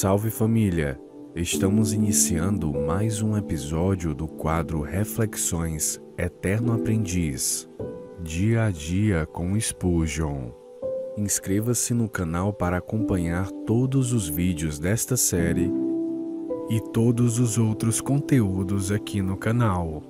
Salve família! Estamos iniciando mais um episódio do quadro Reflexões Eterno Aprendiz, dia a dia com Spurgeon. Inscreva-se no canal para acompanhar todos os vídeos desta série e todos os outros conteúdos aqui no canal.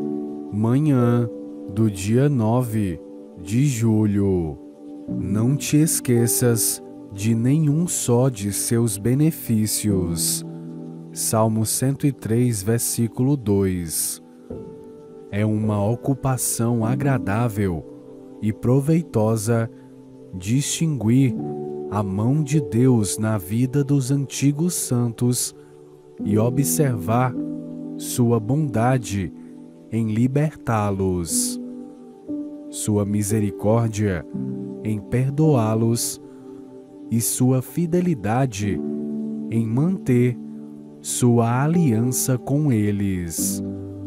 Manhã do dia 9 de julho. Não te esqueças de nenhum só de seus benefícios. Salmo 103, versículo 2. É uma ocupação agradável e proveitosa distinguir a mão de Deus na vida dos antigos santos e observar sua bondade em libertá-los, sua misericórdia em perdoá-los e sua fidelidade em manter sua aliança com eles.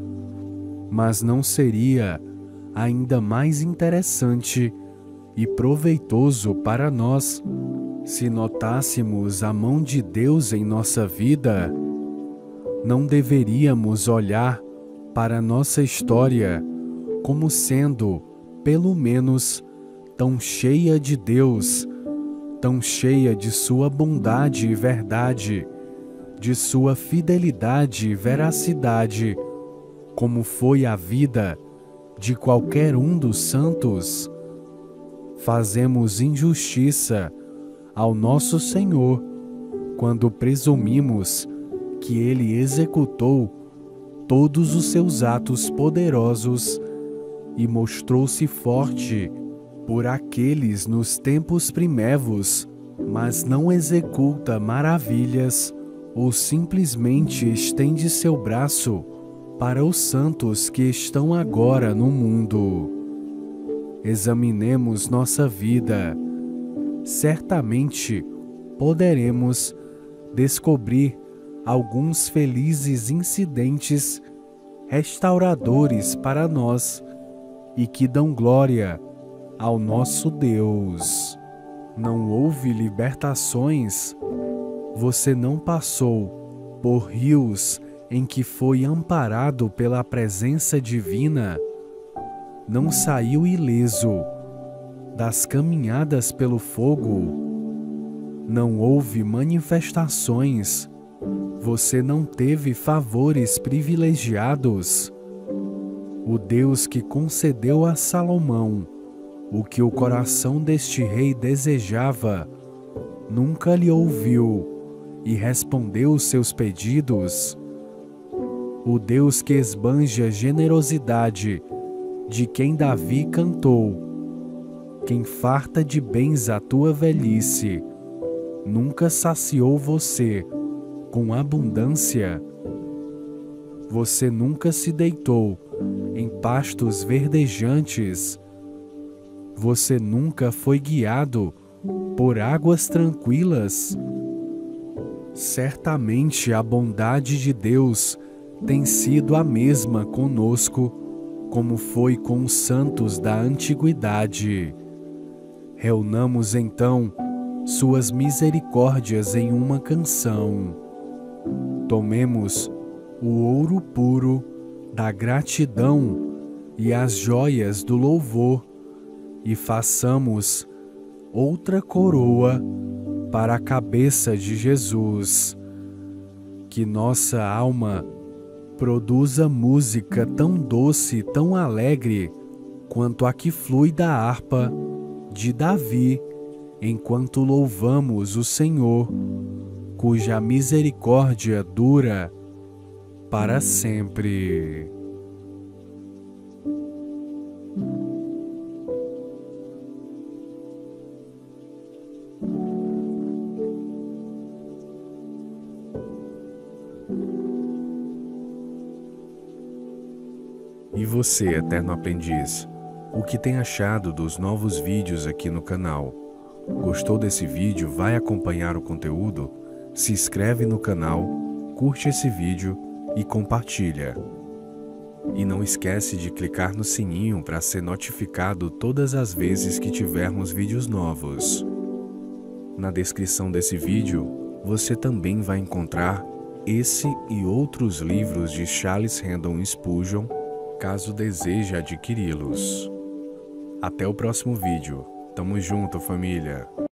Mas não seria ainda mais interessante e proveitoso para nós se notássemos a mão de Deus em nossa vida? Não deveríamos olhar para nossa história como sendo, pelo menos, tão cheia de Deus, tão cheia de sua bondade e verdade, de sua fidelidade e veracidade, como foi a vida de qualquer um dos santos? Fazemos injustiça ao nosso Senhor quando presumimos que Ele executou todos os seus atos poderosos e mostrou-se forte por aqueles nos tempos primevos, mas não executa maravilhas ou simplesmente estende seu braço para os santos que estão agora no mundo. Examinemos nossa vida. Certamente poderemos descobrir alguns felizes incidentes restauradores para nós e que dão glória ao nosso Deus. Não houve libertações? Você não passou por rios em que foi amparado pela presença divina? Não saiu ileso das caminhadas pelo fogo? Não houve manifestações? Você não teve favores privilegiados? O Deus que concedeu a Salomão o que o coração deste rei desejava, nunca lhe ouviu e respondeu os seus pedidos? O Deus que esbanja generosidade, de quem Davi cantou, quem farta de bens a tua velhice, nunca saciou você com abundância? Você nunca se deitou em pastos verdejantes? Você nunca foi guiado por águas tranquilas? Certamente a bondade de Deus tem sido a mesma conosco, como foi com os santos da antiguidade. Reunamos então suas misericórdias em uma canção. Tomemos o ouro puro da gratidão e as joias do louvor e façamos outra coroa para a cabeça de Jesus. Que nossa alma produza música tão doce e tão alegre quanto a que flui da harpa de Davi, enquanto louvamos o Senhor, cuja misericórdia dura para sempre. E você, eterno aprendiz, o que tem achado dos novos vídeos aqui no canal? Gostou desse vídeo? Vai acompanhar o conteúdo? Se inscreve no canal, curte esse vídeo e compartilha. E não esquece de clicar no sininho para ser notificado todas as vezes que tivermos vídeos novos. Na descrição desse vídeo, você também vai encontrar esse e outros livros de Charles Haddon Spurgeon, caso deseje adquiri-los. Até o próximo vídeo. Tamo junto, família!